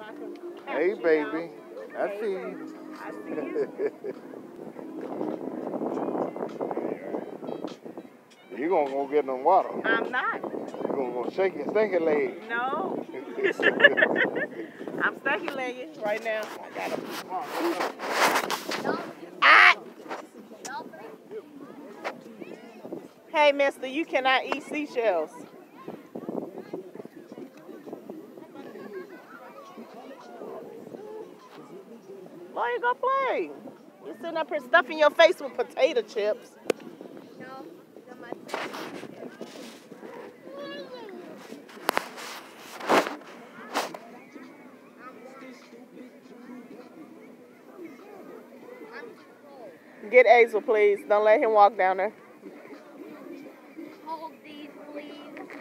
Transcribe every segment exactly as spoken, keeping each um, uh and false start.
I can Hey, capture baby. y'all. I Hey, see baby. you. I see you. You gonna go get them water. I'm not. You gonna go shake your stinky leg. No. I'm stinky legged right now. I got a ah! Hey, mister, you cannot eat seashells. Why you gonna play? You sitting up here stuffing your face with potato chips. No, Get Azel, please. Don't let him walk down there. hold these, please.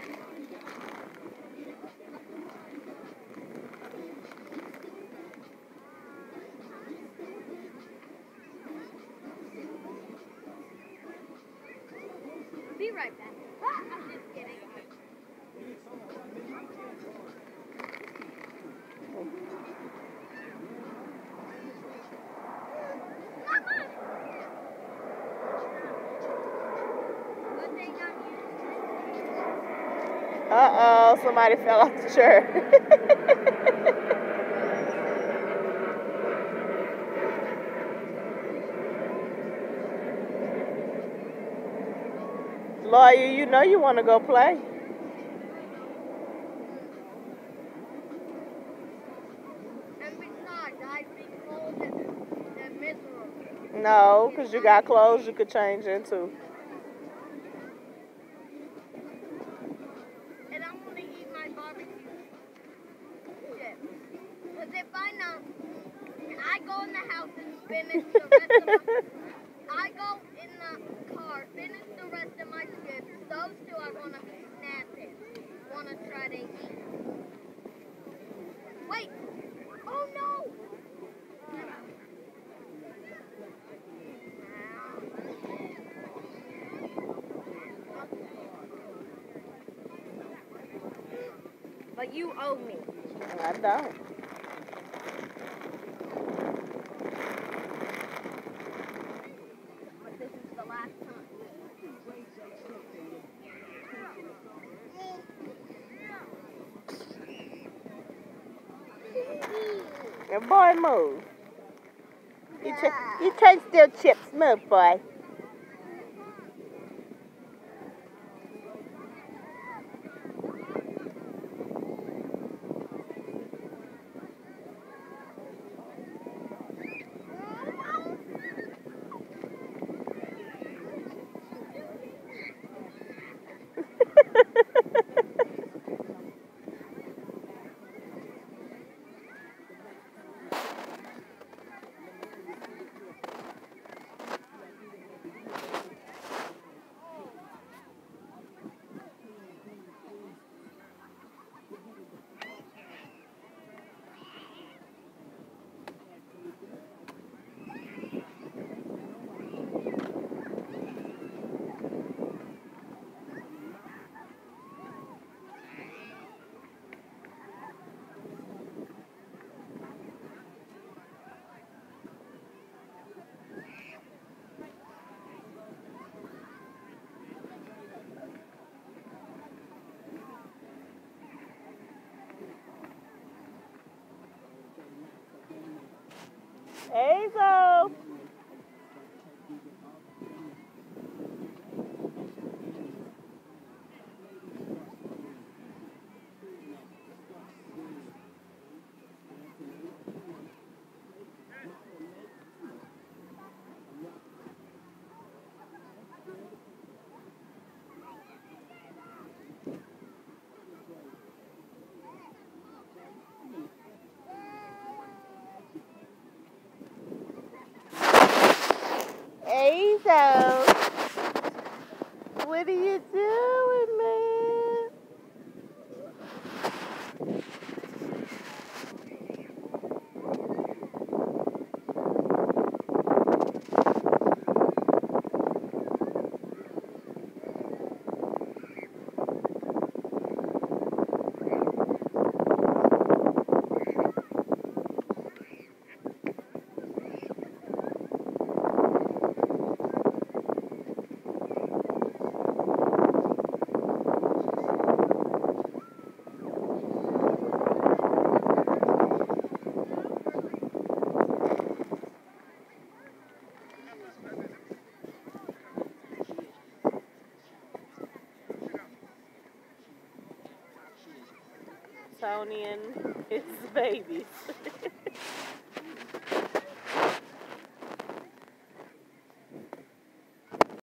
Be right back. I'm just kidding. Uh-oh, somebody fell off the chair. Lawyer, you know you want to go play. And besides, I've been cold and, and miserable. No, because you got clothes you could change into. And I want to eat my barbecue chips. Because if I know, I go in the house and finish the rest of my... I go in the car, finish the rest of my chips. Those two I want to be snapping. Want to try to eat. Wait! Oh no! But you owe me. I don't. But this is the last time. Your boy, move. You, ch- you can't steal chips. Move, boy. Azo. Tony and his babies.